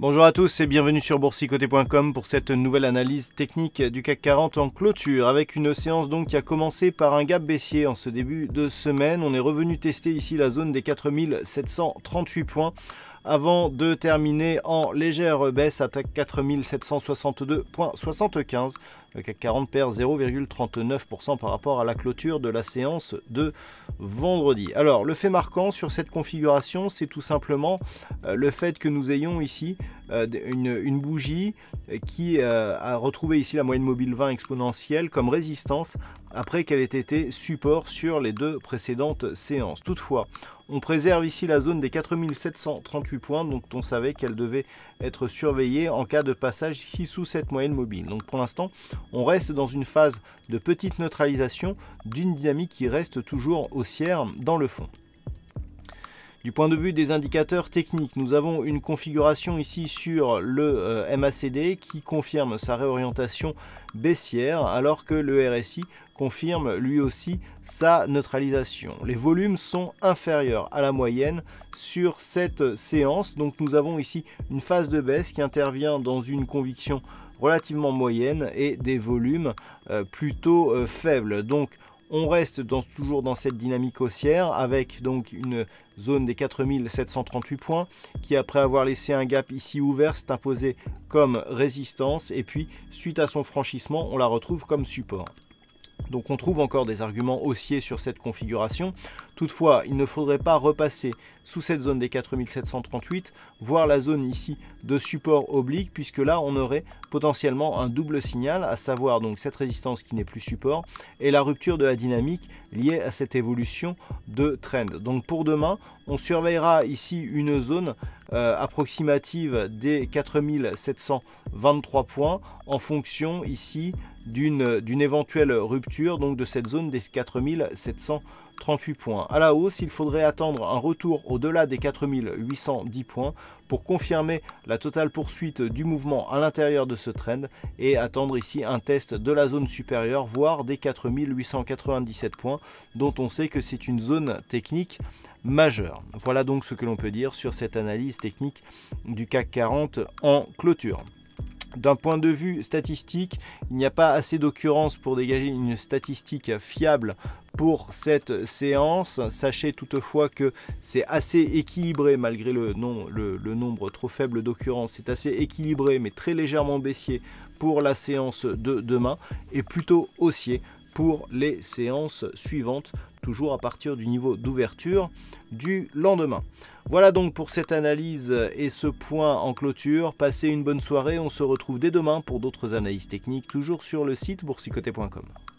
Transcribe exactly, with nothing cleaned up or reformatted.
Bonjour à tous et bienvenue sur boursicoté point com pour cette nouvelle analyse technique du C A C quarante en clôture avec une séance donc qui a commencé par un gap baissier en ce début de semaine. On est revenu tester ici la zone des quatre mille sept cent trente-huit points avant de terminer en légère baisse à quatre mille sept cent soixante-deux virgule soixante-quinze. Le C A C quarante perd zéro virgule trente-neuf pour cent par rapport à la clôture de la séance de vendredi. Alors, le fait marquant sur cette configuration, c'est tout simplement euh, le fait que nous ayons ici euh, une, une bougie qui euh, a retrouvé ici la moyenne mobile vingt exponentielle comme résistance après qu'elle ait été support sur les deux précédentes séances. Toutefois, on préserve ici la zone des quatre mille sept cent trente-huit points, donc on savait qu'elle devait être surveillée en cas de passage ici sous cette moyenne mobile. Donc pour l'instant, on reste dans une phase de petite neutralisation d'une dynamique qui reste toujours haussière dans le fond. Du point de vue des indicateurs techniques, nous avons une configuration ici sur le euh, M A C D qui confirme sa réorientation baissière alors que le R S I confirme lui aussi sa neutralisation. Les volumes sont inférieurs à la moyenne sur cette séance, donc nous avons ici une phase de baisse qui intervient dans une conviction relativement moyenne et des volumes euh, plutôt euh, faibles. Donc on reste dans, toujours dans cette dynamique haussière avec donc une zone des quatre mille sept cent trente-huit points qui, après avoir laissé un gap ici ouvert, s'est imposé comme résistance et puis suite à son franchissement on la retrouve comme support. Donc on trouve encore des arguments haussiers sur cette configuration. Toutefois, il ne faudrait pas repasser sous cette zone des quatre mille sept cent trente-huit, voire la zone ici de support oblique, puisque là on aurait potentiellement un double signal, à savoir donc cette résistance qui n'est plus support et la rupture de la dynamique liée à cette évolution de trend. Donc pour demain, on surveillera ici une zone euh, approximative des quatre mille sept cent vingt-trois points en fonction ici d'une d'une éventuelle rupture donc de cette zone des quatre mille sept cent trente-huit points. À la hausse, il faudrait attendre un retour au-delà des quatre mille huit cent dix points pour confirmer la totale poursuite du mouvement à l'intérieur de ce trend et attendre ici un test de la zone supérieure, voire des quatre mille huit cent quatre-vingt-dix-sept points, dont on sait que c'est une zone technique majeure. Voilà donc ce que l'on peut dire sur cette analyse technique du C A C quarante en clôture. D'un point de vue statistique, il n'y a pas assez d'occurrences pour dégager une statistique fiable pour cette séance. Sachez toutefois que c'est assez équilibré malgré le, non, le, le nombre trop faible d'occurrences. C'est assez équilibré mais très légèrement baissier pour la séance de demain et plutôt haussier pour les séances suivantes, toujours à partir du niveau d'ouverture du lendemain. Voilà donc pour cette analyse et ce point en clôture. Passez une bonne soirée, on se retrouve dès demain pour d'autres analyses techniques, toujours sur le site boursicoté point com.